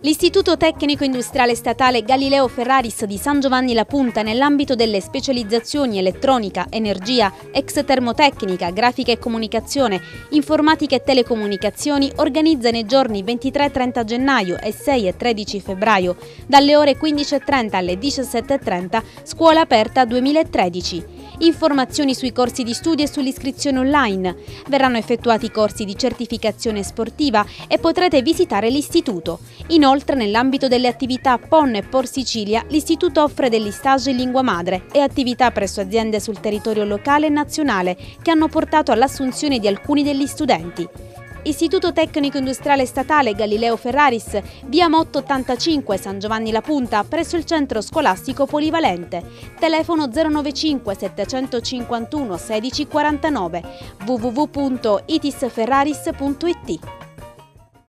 L'Istituto Tecnico Industriale Statale Galileo Ferraris di San Giovanni La Punta, nell'ambito delle specializzazioni elettronica, energia, ex termotecnica, grafica e comunicazione, informatica e telecomunicazioni, organizza nei giorni 23 e 30 gennaio e 6 e 13 febbraio, dalle ore 15:30 alle 17:30, Scuola Aperta 2013. Informazioni sui corsi di studio e sull'iscrizione online. Verranno effettuati corsi di certificazione sportiva e potrete visitare l'istituto. Inoltre, nell'ambito delle attività PON e POR Sicilia, l'istituto offre degli stage in lingua madre e attività presso aziende sul territorio locale e nazionale che hanno portato all'assunzione di alcuni degli studenti. Istituto Tecnico Industriale Statale Galileo Ferraris, via Motto 85 San Giovanni La Punta, presso il centro scolastico polivalente. Telefono 095 751 1649, www.itisferraris.it.